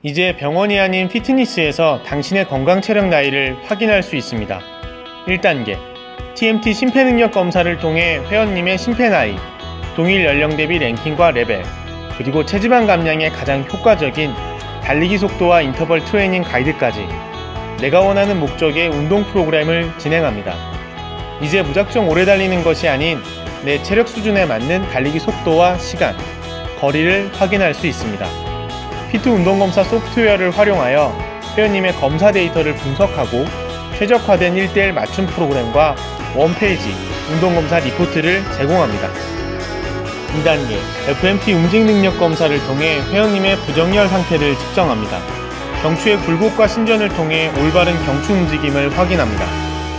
이제 병원이 아닌 피트니스에서 당신의 건강 체력 나이를 확인할 수 있습니다. 1단계 TMT 심폐능력 검사를 통해 회원님의 심폐 나이, 동일 연령 대비 랭킹과 레벨, 그리고 체지방 감량에 가장 효과적인 달리기 속도와 인터벌 트레이닝 가이드까지 내가 원하는 목적의 운동 프로그램을 진행합니다. 이제 무작정 오래 달리는 것이 아닌 내 체력 수준에 맞는 달리기 속도와 시간, 거리를 확인할 수 있습니다. 피트 운동검사 소프트웨어를 활용하여 회원님의 검사 데이터를 분석하고 최적화된 1:1 맞춤 프로그램과 원페이지 운동검사 리포트를 제공합니다. 2단계 FMT 움직능력 검사를 통해 회원님의 부정열 상태를 측정합니다. 경추의 굴곡과 신전을 통해 올바른 경추 움직임을 확인합니다.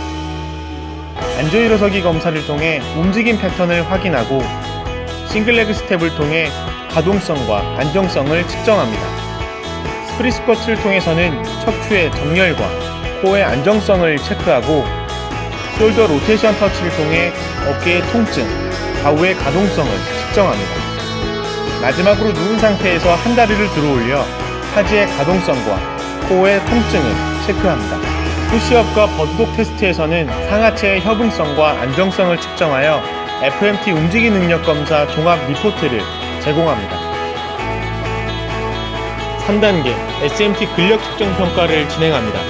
앉아일어서기 검사를 통해 움직임 패턴을 확인하고 싱글레그 스텝을 통해 가동성과 안정성을 측정합니다. 스프릿 스쿼트를 통해서는 척추의 정렬과 코어의 안정성을 체크하고 숄더 로테이션 터치를 통해 어깨의 통증, 좌우의 가동성을 측정합니다. 마지막으로 누운 상태에서 한 다리를 들어올려 하지의 가동성과 코어의 통증을 체크합니다. 푸시업과 버드독 테스트에서는 상하체의 협응성과 안정성을 측정하여 FMT 움직임 능력 검사 종합 리포트를 제공합니다. 3단계 SMT 근력 측정 평가를 진행합니다.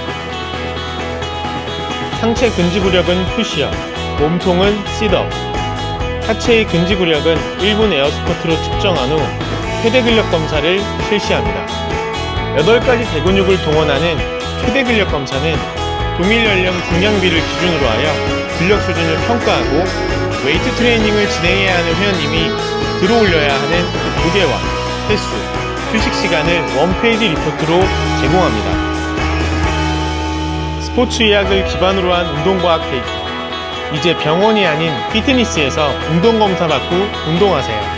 상체 근지구력은 푸시업, 몸통은 싯업, 하체의 근지구력은 1분 에어스쿼트로 측정한 후 최대 근력 검사를 실시합니다. 8가지 대근육을 동원하는 최대 근력 검사는 동일 연령 중량비를 기준으로 하여 근력 수준을 평가하고 웨이트 트레이닝을 진행해야 하는 회원님이 들어올려야 하는 무게와 횟수, 휴식 시간을 원페이지 리포트로 제공합니다. 스포츠 의학을 기반으로 한 운동과학 데이터. 이제 병원이 아닌 피트니스에서 운동검사 받고 운동하세요.